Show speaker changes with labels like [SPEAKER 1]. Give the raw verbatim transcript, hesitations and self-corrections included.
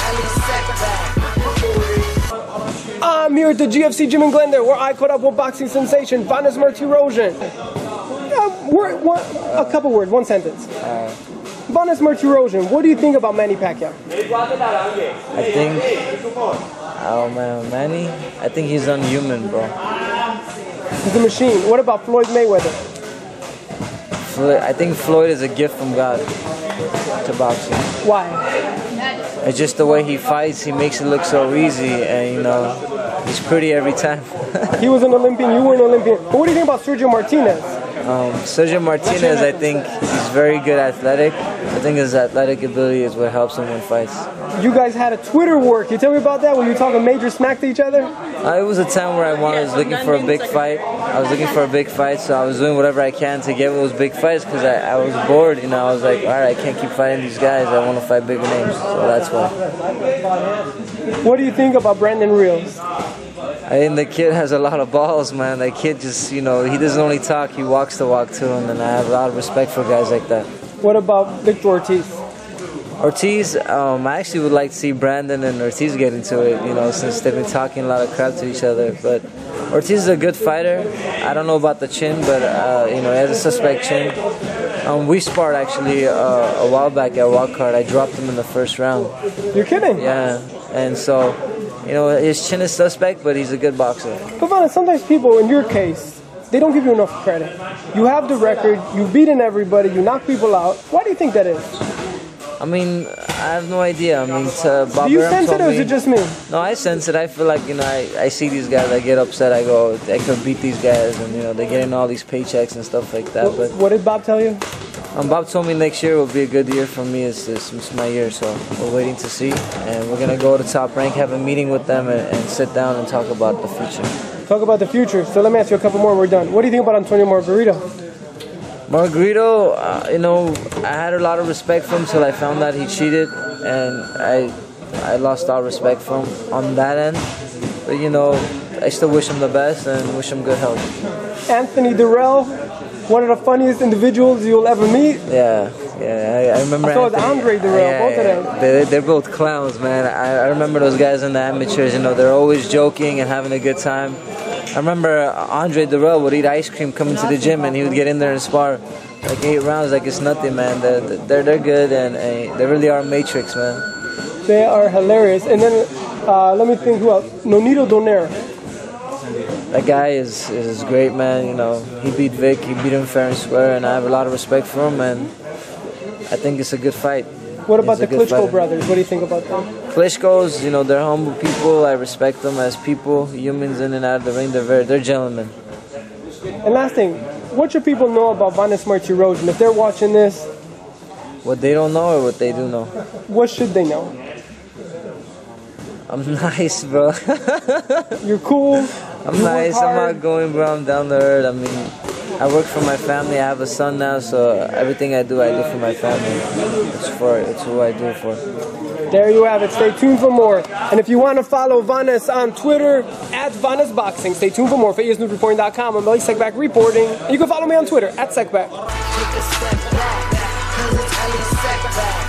[SPEAKER 1] I'm here at the G F C gym in Glendale, where I caught up with boxing sensation Vanes Martirosyan. Uh, word, one, a couple words, one sentence.
[SPEAKER 2] Uh,
[SPEAKER 1] Vanes Martirosyan, what do you think about Manny Pacquiao?
[SPEAKER 2] I think, oh man, Manny, I think he's unhuman, bro.
[SPEAKER 1] He's a machine. What about Floyd Mayweather?
[SPEAKER 2] Floyd, I think Floyd is a gift from God to boxing.
[SPEAKER 1] Why?
[SPEAKER 2] It's just the way he fights. He makes it look so easy, and you know, he's pretty every time.
[SPEAKER 1] He was an Olympian. You were an Olympian. But what do you think about Sergio Martinez?
[SPEAKER 2] Um, Sergio Martinez, I think he's very good athletic. I think his athletic ability is what helps him win fights.
[SPEAKER 1] You guys had a Twitter war. Can you tell me about that? Were you talking major smack to each other?
[SPEAKER 2] Uh, it was a time where I wanted, I was looking for a big fight. I was looking for a big fight, so I was doing whatever I can to get those big fights because I, I was bored. You know, I was like, all right, I can't keep fighting these guys. I want to fight bigger names, so that's why.
[SPEAKER 1] What do you think about Brandon Rios?
[SPEAKER 2] I think the kid has a lot of balls, man. That kid just, you know, he doesn't only talk, he walks the walk too, and then I have a lot of respect for guys like that.
[SPEAKER 1] What about Victor Ortiz?
[SPEAKER 2] Ortiz, um, I actually would like to see Brandon and Ortiz get into it, you know, since they've been talking a lot of crap to each other. But Ortiz is a good fighter. I don't know about the chin, but, uh, you know, he has a suspect chin. Um, we sparred actually uh, a while back at Wildcard. I dropped him in the first round.
[SPEAKER 1] You're kidding?
[SPEAKER 2] Yeah, and so, you know, his chin is suspect, but he's a good boxer.
[SPEAKER 1] But Vanes, sometimes people, in your case, they don't give you enough credit. You have the record, you've beaten everybody, you knock people out. Why do you think that is?
[SPEAKER 2] I mean, I have no idea. I mean, to Bob
[SPEAKER 1] Do you
[SPEAKER 2] Arum
[SPEAKER 1] sense it, or
[SPEAKER 2] me,
[SPEAKER 1] is it just me?
[SPEAKER 2] No, I sense it. I feel like, you know, I, I see these guys, I get upset, I go, I could beat these guys, and, you know, they're getting all these paychecks and stuff like that.
[SPEAKER 1] What,
[SPEAKER 2] but
[SPEAKER 1] what did Bob tell you?
[SPEAKER 2] Um, Bob told me next year will be a good year for me. It's, it's, it's my year, so we're waiting to see. And we're going to go to Top Rank, have a meeting with them, and, and sit down and talk about the future.
[SPEAKER 1] Talk about the future. So let me ask you a couple more and we're done. What do you think about Antonio Margarito?
[SPEAKER 2] Margarito, uh, you know, I had a lot of respect for him till I found out he cheated, and I I lost all respect for him on that end. But, you know, I still wish him the best and wish him good health.
[SPEAKER 1] Anthony Dirrell, one of the funniest individuals you'll ever meet.
[SPEAKER 2] Yeah, yeah, I, I remember.
[SPEAKER 1] I saw
[SPEAKER 2] Anthony,
[SPEAKER 1] Andre Dirrell,
[SPEAKER 2] yeah,
[SPEAKER 1] both of
[SPEAKER 2] yeah,
[SPEAKER 1] them.
[SPEAKER 2] They, they're both clowns, man. I, I remember those guys in the amateurs, you know, they're always joking and having a good time. I remember Andre Dirrell would eat ice cream coming to the gym, and he would get in there and spar like eight rounds like it's nothing, man. They're, they're, they're good, and, and they really are matrix, man.
[SPEAKER 1] They are hilarious. And then, uh, let me think who else. Nonito Donaire.
[SPEAKER 2] That guy is, is great, man. You know, he beat Vic, he beat him fair and square, and I have a lot of respect for him, and I think it's a good fight.
[SPEAKER 1] What about
[SPEAKER 2] He's
[SPEAKER 1] the Klitschko
[SPEAKER 2] fighter.
[SPEAKER 1] brothers? What do you think about them?
[SPEAKER 2] Klitschko's, you know, they're humble people. I respect them as people, humans in and out of the ring. They're very, they're gentlemen.
[SPEAKER 1] And last thing, what should people know about Vanes Martirosyan? If they're watching this,
[SPEAKER 2] What they don't know or what they do know?
[SPEAKER 1] what should they know?
[SPEAKER 2] I'm nice, bro.
[SPEAKER 1] You're cool.
[SPEAKER 2] I'm
[SPEAKER 1] you
[SPEAKER 2] nice.
[SPEAKER 1] work
[SPEAKER 2] I'm
[SPEAKER 1] hard.
[SPEAKER 2] outgoing, bro. I'm down to earth. I mean, I work for my family. I have a son now, so everything I do, I do for my family. It's for, it's who I do it for.
[SPEAKER 1] There you have it. Stay tuned for more. And if you want to follow Vanes on Twitter, at Vanes Boxing, stay tuned for more. for E S News Reporting dot com. I'm Malik Sekbak reporting. And you can follow me on Twitter, at Sekbak.